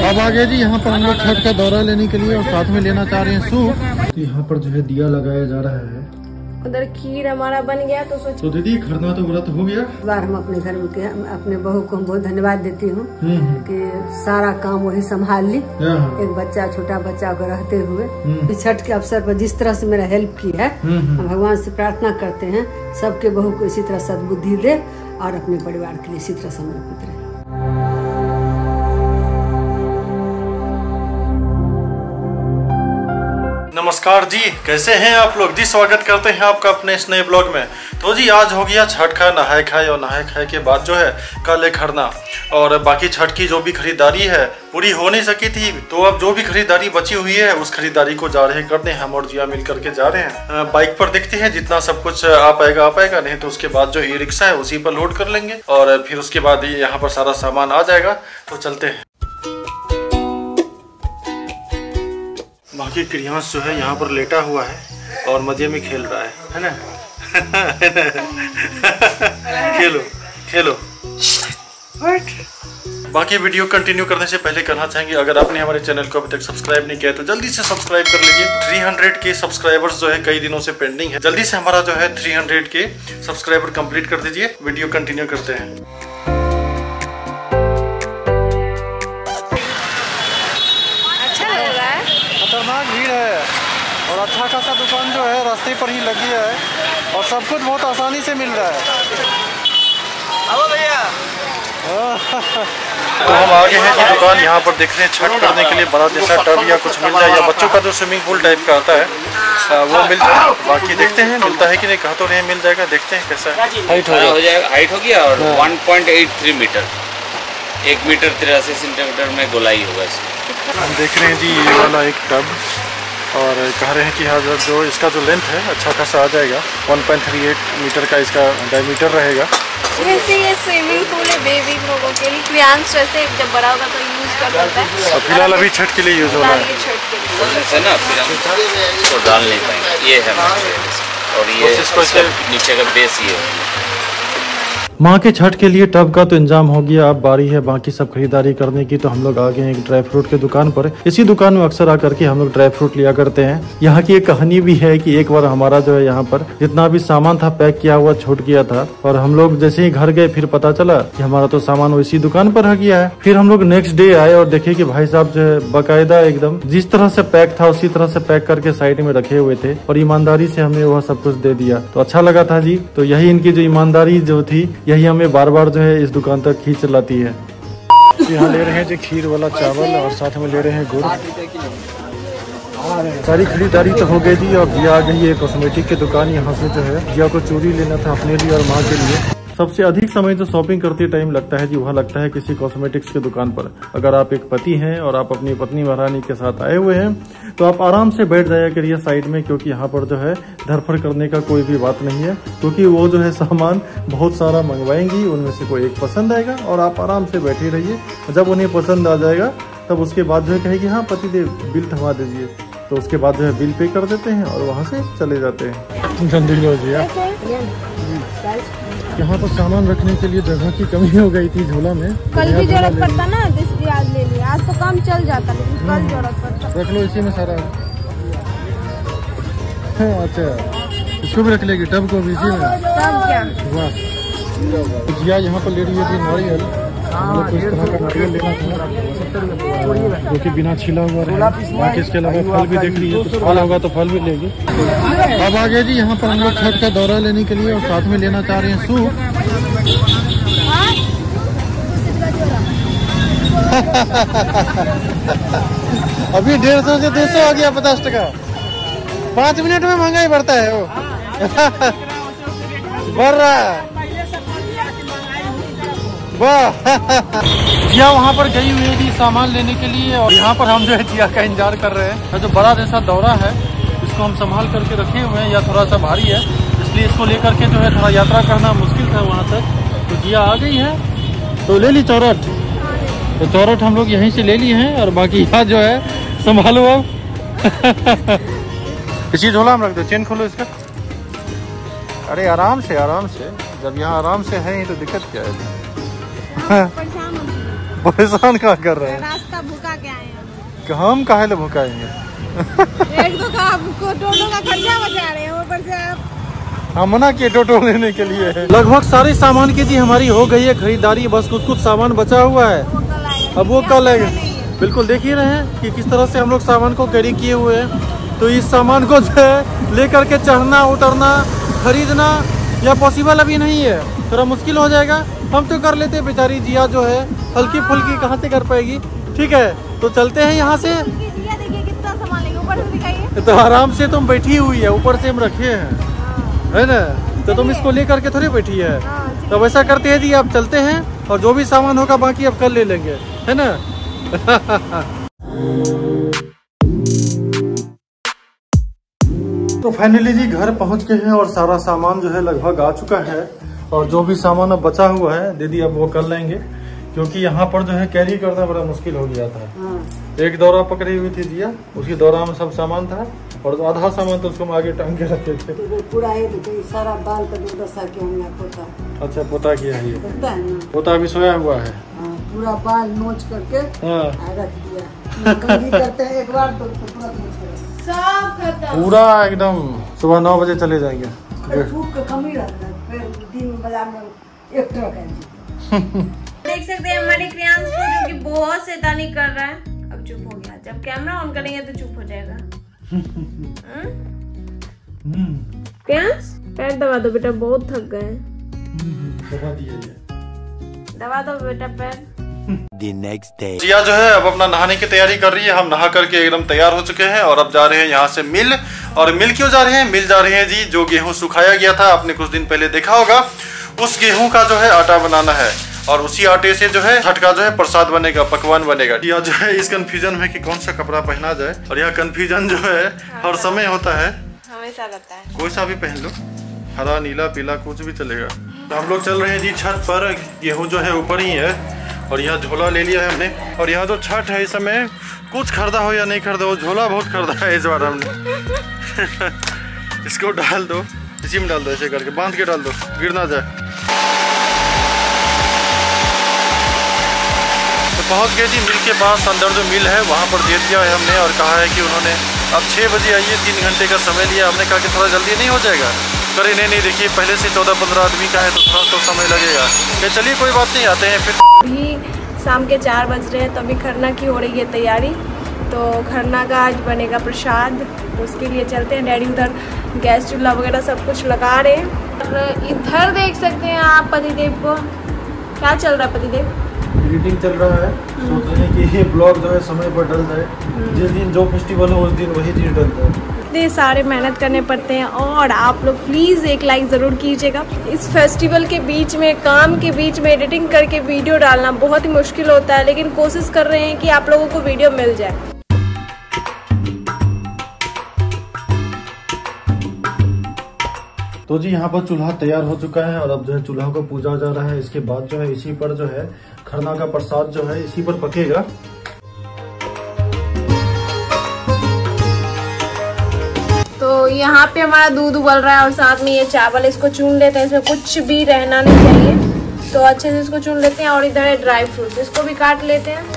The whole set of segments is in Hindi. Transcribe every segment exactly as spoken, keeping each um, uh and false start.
अब आगे जी यहाँ पर हम लोग छठ का दौरा लेने के लिए और साथ में लेना चाह रहे हैं सूप। तो यहाँ पर जो है दिया लगाया जा रहा है। उधर खीर हमारा बन गया तो सोच तो दीदी खरना तो व्रत हो गया। बार हम अपने घर में अपने बहू को बहुत धन्यवाद देती हूँ कि सारा काम वही संभाल ली, एक बच्चा छोटा बच्चा को रहते हुए छठ के अवसर पर जिस तरह से मेरा हेल्प की है, हम भगवान से प्रार्थना करते हैं सबके बहू को इसी तरह सद्बुद्धि दे और अपने परिवार के लिए इसी तरह समर्पित रहे। नमस्कार जी, कैसे हैं आप लोग जी। स्वागत करते हैं आपका अपने इस नए ब्लॉग में। तो जी आज हो गया छठ का नहाए खाए और नहाए खाए के बाद जो है कल है खरना और बाकी छठ की जो भी खरीदारी है पूरी हो नहीं सकी थी, तो अब जो भी खरीदारी बची हुई है उस खरीदारी को जा रहे करते हैं। हम और जिया मिल करके जा रहे हैं। बाइक पर देखते हैं जितना सब कुछ आ पाएगा आ पाएगा, नहीं तो उसके बाद जो ई रिक्शा है उसी पर लोड कर लेंगे और फिर उसके बाद यहाँ पर सारा सामान आ जाएगा। तो चलते हैं। बाकी क्रियांश जो है यहाँ पर लेटा हुआ है और मजे में खेल रहा है, है ना? खेलो खेलो। बाकी वीडियो कंटिन्यू करने से पहले कहना चाहेंगे, अगर आपने हमारे चैनल को अभी तक सब्सक्राइब नहीं किया तो जल्दी से सब्सक्राइब कर लीजिए। तीन सौ के सब्सक्राइबर्स जो है कई दिनों से पेंडिंग है, जल्दी से हमारा जो है तीन सौ के सब्सक्राइबर कंप्लीट कर दीजिए। वीडियो कंटिन्यू करते हैं। खतरनाक भीड़ है और अच्छा खासा दुकान जो है रास्ते पर ही लगी है और सब कुछ बहुत आसानी से मिल रहा है। अब भैया तो हम आगे हैं कि दुकान यहाँ पर देख रहे हैं छठ करने के लिए बड़ा जैसा टब या कुछ मिल जाए, या बच्चों का जो स्विमिंग पूल टाइप का आता है वो मिल जाए। बाकी देखते हैं मिलता है कि नहीं, कहा तो नहीं मिल जाएगा, देखते हैं कैसा है। हाइट हो जाएगा, हाइट होगी और one point eight three metre, एक मीटर तिरासी सेंटीमीटर में गोलाई होगा इसमें। हम देख रहे हैं जी ये वाला एक टब और कह रहे हैं कि हाँ जो इसका जो लेंथ है अच्छा खासा आ जाएगा, one point three eight metre का इसका डायमीटर रहेगा। वैसे ये स्विमिंग पूल है बेबी लोगों के लिए, क्रियांश वैसे जब बड़ा होगा तो यूज कर सकता है। और फिलहाल अभी छठ के लिए यूज हो रहा है ना, तो डाल नहीं पाएंगे। ये है और ये इसको नीचे का बेस ये है। माँ के छठ के लिए टब का तो इंतजाम हो गया, अब बारी है बाकी सब खरीदारी करने की। तो हम लोग आ गए हैं एक ड्राई फ्रूट के दुकान पर। इसी दुकान में अक्सर आकर के हम लोग ड्राई फ्रूट लिया करते हैं। यहाँ की एक कहानी भी है कि एक बार हमारा जो है यहाँ पर जितना भी सामान था पैक किया हुआ छूट गया था और हम लोग जैसे ही घर गए फिर पता चला कि हमारा तो सामान उसी दुकान पर रह गया है। फिर हम लोग नेक्स्ट डे आए और देखे कि भाई साहब जो है बाकायदा एकदम जिस तरह से पैक था उसी तरह से पैक करके साइड में रखे हुए थे और ईमानदारी से हमें वह सब कुछ दे दिया। तो अच्छा लगा था जी। तो यही इनकी जो ईमानदारी जो थी यही हमें बार बार जो है इस दुकान तक खींच लाती है। यहाँ ले रहे हैं जी खीर वाला चावल और साथ में ले रहे हैं गुड़। सारी खरीदारी तो हो गई जी और जिया आ गई है कॉस्मेटिक की दुकान। यहाँ से जो है जिया को चूड़ी लेना था अपने लिए और माँ के लिए। सबसे अधिक समय जो शॉपिंग करते टाइम लगता है जी वह लगता है किसी कॉस्मेटिक्स की दुकान पर। अगर आप एक पति हैं और आप अपनी पत्नी महारानी के साथ आए हुए हैं तो आप आराम से बैठ जाया करिए साइड में, क्योंकि यहाँ पर जो है धरफड़ करने का कोई भी बात नहीं है, क्योंकि वो जो है सामान बहुत सारा मंगवाएंगी, उनमें से कोई एक पसंद आएगा और आप आराम से बैठे रहिए। जब उन्हें पसंद आ जाएगा तब उसके बाद जो है कहेगी हाँ पति देव बिल थमा दीजिए, तो उसके बाद जो है बिल पे कर देते हैं और वहाँ से चले जाते हैं। जल्दी लो जी। यहाँ पर सामान रखने के लिए जगह की कमी हो गई थी झोला में। कल भी जरूरत पड़ता ना, इसलिए आज ले लिया। आज तो काम चल जाता लेकिन कल जरूरत पड़ता। रख लो इसी में सारा। अच्छा इसको भी रख लेगी, टब को भी इसी में। टब क्या? वाह। जिया यहाँ पर ले रही है जी नारियल। कुछ तरह का नारियल लेना था जो कि बिना छिला हुआ रहे। इसके अलावा फल भी देख लीजिए, कुछ फल होगा तो फल भी लेगी। अब आगे जी यहाँ पर हम लोग छठ का दौरा लेने के लिए और साथ में लेना चाह रहे हैं सूप। अभी डेढ़ सौ से दो सौ आ गया, पचास टका। पाँच मिनट में महंगाई बढ़ता है वो। बढ़ रहा है वाह। जिया वहाँ पर गई हुई है जी सामान लेने के लिए और यहाँ पर हम जो है जिया का इंतजार कर रहे हैं। जो बड़ा जैसा दौरा है इसको हम संभाल करके रखे हुए हैं, या थोड़ा सा भारी है इसलिए इसको लेकर के जो है थोड़ा यात्रा करना मुश्किल था वहाँ तक। तो जिया आ गई है तो ले ली चौरठ। तो चौरठ हम लोग यहीं से ले लिए हैं और बाकी यहाँ जो है संभालो अब। इसी झोला में रख दो, चेन खोलो इसका। अरे आराम से आराम से, जब यहाँ आराम से है तो दिक्कत क्या है। परेशान कहाँ कर रहे हैं? रास्ता भूखा के आए हैं हम काहे ले भुकाएंगे? एक तो का टोटो का खर्चा बचा रहे हैं, ऊपर से आप हम मना किए टोटो लेने के लिए। लगभग सारे सामान की जी हमारी हो गई है खरीदारी, बस कुछ कुछ सामान बचा हुआ है, अब वो कल आएगा। बिल्कुल देख ही रहे हैं कि किस तरह से हम लोग सामान को कैरी किए हुए हैं। तो इस सामान को जो है लेकर के चढ़ना उतरना खरीदना या पॉसिबल अभी नहीं है, थोड़ा मुश्किल हो जाएगा। हम तो कर लेते, बेचारी जिया जो है हल्की फुल्की कहाँ से कर पाएगी। ठीक है तो चलते हैं यहाँ से। देखिए कितना सामान लेंगे, ऊपर से दिखाइए। तो आराम से तुम बैठी हुई है, ऊपर से हम रखे हैं है ना, तो तुम इसको लेकर के थोड़ी बैठी है। तो वैसा करते हैं जी, आप चलते हैं और जो भी सामान होगा बाकी अब कल ले लेंगे, है ना। तो फाइनली जी घर पहुंच गए हैं और सारा सामान जो है लगभग आ चुका है, और जो भी सामान अब बचा हुआ है दीदी अब वो कर लेंगे, क्योंकि यहाँ पर जो है कैरी करना बड़ा मुश्किल हो गया था। एक दौरा पकड़ी हुई थी जिया, उसकी दौरा में सब सामान था और आधा सामान तो उसको हम आगे टांग के रखे थे। तो पूरा है तो सारा बाल का दुर्दशा किया हमने पोता। अच्छा पोता किया है ये, पता है ना, पोता अभी सोया हुआ है। हाँ, पूरा बाल नोच करके हाँ रख दिया। कंघी करते हैं एक बार तो पूरा नोच कर सब खत्म, पूरा एकदम सुबह नौ बजे चले जाएंगे। धूप का कमी रहता है, फिर दिन बाजार में एक ट्रक है। देख सकते हैं हमारे क्रियांश को जो कि बहुत शैतानी कर रहा है। अब चुप हो गया, जब कैमरा ऑन करेंगे तो चुप हो जाएगा। क्रियांश पैर दबा दो बेटा, बहुत थक गए। दबा दिए दबा दो बेटा पैर। The next day. जिया जो है अब अपना नहाने की तैयारी कर रही है, हम नहा करके एकदम तैयार हो चुके हैं और अब जा रहे हैं यहाँ से मिल। और मिल क्यों जा रहे हैं? मिल जा रहे हैं जी, जो गेहूं सुखाया गया था आपने कुछ दिन पहले देखा होगा, उस गेहूं का जो है आटा बनाना है और उसी आटे से जो है छठ का जो है प्रसाद बनेगा, पकवान बनेगा। यह जो है इस कंफ्यूजन में कि कौन सा कपड़ा पहना जाए, और यह कंफ्यूजन जो है हर समय होता है, हमेशा रहता है। कोई सा भी पहन लो, हरा नीला पीला कुछ भी चलेगा। तो हम लोग चल रहे हैं जी छत पर, गेहूं जो है ऊपर ही है और यह झोला ले लिया है हमने। और यहाँ जो छठ है इस समय कुछ खरीदा हो या नहीं खरीदा हो, झोला बहुत खरीदा है इस बार हमने। इसको डाल दो, इसी में डाल दो, ऐसे करके बांध के डाल दो, गिर ना जाए। तो पहुँच गए जी मिल के पास, अंदर जो मिल है वहाँ पर दे दिया है हमने और कहा है कि उन्होंने अब छः बजे आइए, तीन घंटे का समय लिया। हमने कहा कि थोड़ा जल्दी नहीं हो जाएगा? करे नहीं नहीं देखिए पहले से चौदह पंद्रह आदमी का है तो थोड़ा तो समय लगेगा। तो चलिए कोई बात नहीं, आते हैं फिर। अभी शाम के चार बज रहे हैं तो अभी खरना की हो रही है तैयारी। तो खरना का आज बनेगा प्रसाद, तो उसके लिए चलते हैं। डैडी उधर गैस चूल्हा वगैरह सब कुछ लगा रहे हैं। और इधर देख सकते हैं आप पतिदेव को, क्या चल रहा है पतिदेव? एडिटिंग चल रहा है, सोच रहे हैं कि ये ब्लॉग जो है समय पर डल जाए, जिस दिन जो फेस्टिवल हो उस दिन वही चीज डल जाए। इतने सारे मेहनत करने पड़ते हैं और आप लोग प्लीज़ एक लाइक ज़रूर कीजिएगा। इस फेस्टिवल के बीच में, काम के बीच में एडिटिंग करके वीडियो डालना बहुत ही मुश्किल होता है, लेकिन कोशिश कर रहे हैं कि आप लोगों को वीडियो मिल जाए। तो जी यहाँ पर चूल्हा तैयार हो चुका है और अब जो है चूल्हा को पूजा जा रहा है। इसके बाद जो है इसी पर जो है खरना का प्रसाद जो है इसी पर पकेगा। तो यहाँ पे हमारा दूध उबल रहा है और साथ में ये चावल, इसको चून लेते हैं, इसमें कुछ भी रहना नहीं चाहिए, तो अच्छे से इसको चून लेते हैं। और इधर है ड्राई फ्रूट, इसको भी काट लेते हैं।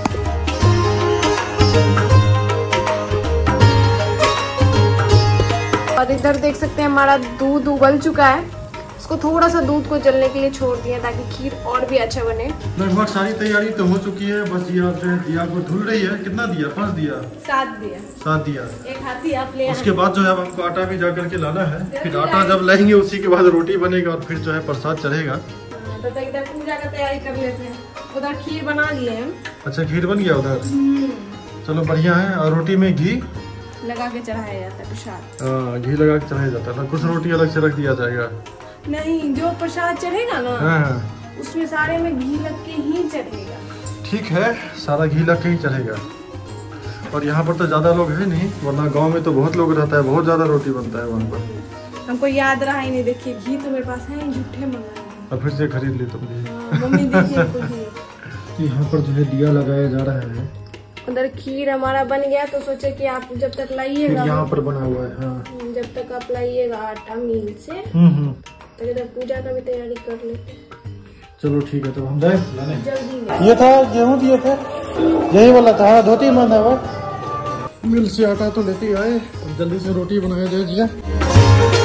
और इधर देख सकते हैं हमारा दूध उबल चुका है, इसको थोड़ा सा दूध को जलने के लिए छोड़ दिया ताकि खीर और भी अच्छा बने। लगभग सारी तैयारी तो हो चुकी है, बस ये जो है दिया को धुल रही है। कितना दिया? पाँच दिया, सात दिया, सात दिया, एक हाथी आप ले। उसके बाद जो है हमको आटा भी जा करके लाना है, फिर आटा जब लाएंगे उसी के बाद रोटी बनेगा और फिर जो है प्रसाद चढ़ेगा। तो इधर पूजा का तैयारी कर लेते हैं। उधर खीर बना लिए हम। अच्छा खीर बन गया उधर, चलो बढ़िया है। और रोटी में घी लगा के चढ़ाया जाता है प्रसाद। हाँ घी लगा के चढ़ाया जाता है ना, कुछ रोटी अलग से रख दिया जाएगा? नहीं, जो प्रसाद चढ़ेगा ना हाँ उसमें सारे में घी लग के ही चढ़ेगा। ठीक है, सारा घी लग के ही चढ़ेगा। और यहाँ पर तो ज्यादा लोग है नहीं, वरना गांव में तो बहुत लोग रहता है, बहुत ज्यादा रोटी बनता है वहाँ पर। हमको याद रहा ही नहीं। देखिए घी तो मेरे पास है, झूठे मंगाए और फिर से खरीद ली तुम घी। मम्मी देखिए घी। यहाँ पर जो है दिया लगाया जा रहा है। उधर खीर हमारा बन गया, तो सोचे कि आप जब तक लाइएगा, यहाँ पर बना हुआ है हाँ। जब तक आप लाइएगा आटा मिल से, हम्म तो इधर पूजा का भी तैयारी कर लेते हैं। चलो ठीक है, तो हम जाए लाने। जल्दी ये था गेहूं दिए थे, यही वाला था, धोती मन है वो। मिल से आटा तो लेते आए, जल्दी से रोटी बनाया जाए। जी